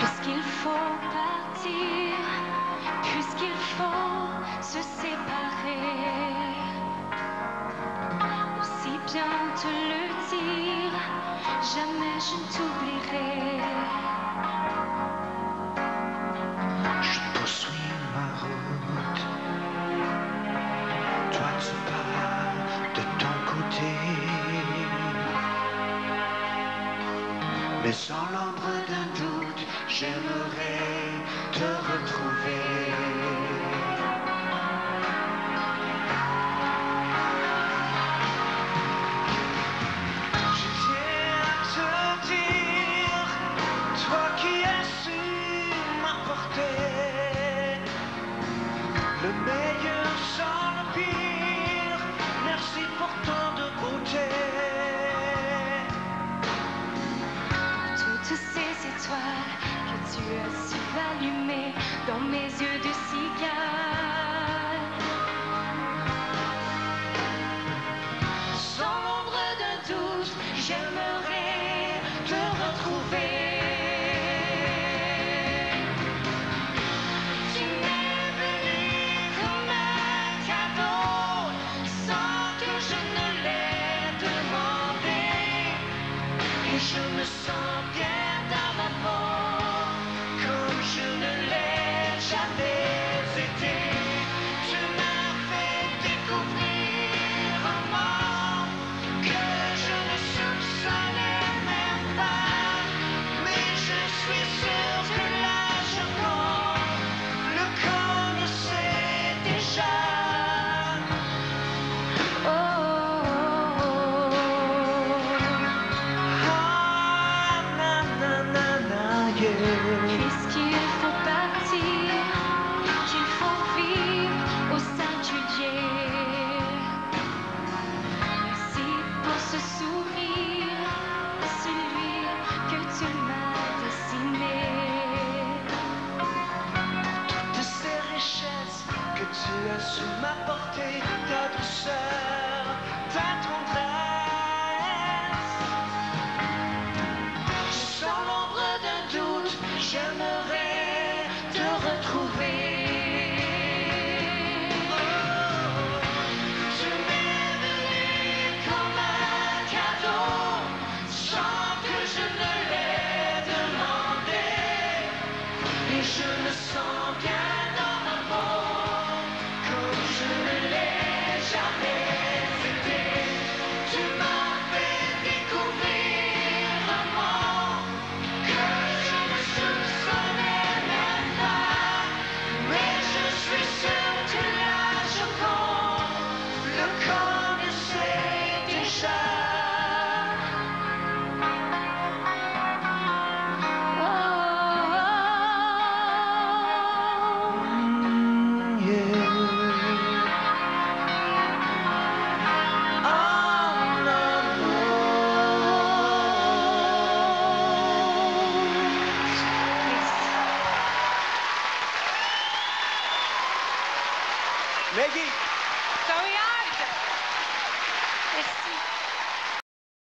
Puisqu'il faut partir, puisqu'il faut se séparer, aussi bien te le dire, jamais je ne t'oublierai. Je poursuis ma route, toi tu pars de ton côté, mais sans l'ombre d'un doute, j'aimerais te retrouver. Je tiens à te dire, toi qui as su m'apporter le meilleur sans le pire, merci pour tant de beauté. Toutes ces étoiles que tu as su allumer dans mes yeux de cigale, sans l'ombre d'un doute, j'aimerais te retrouver. Tu m'es venu comme un cadeau, sans que je ne l'ai demandé, et je me sens bien dans ma peau, comme je ne l'ai jamais été. Tu m'as fait découvrir un monde que je ne soupçonnais même pas, mais je suis sûr que là je le connaissais déjà. Oh, oh, oh, Ah, na na na na, yeah. oh.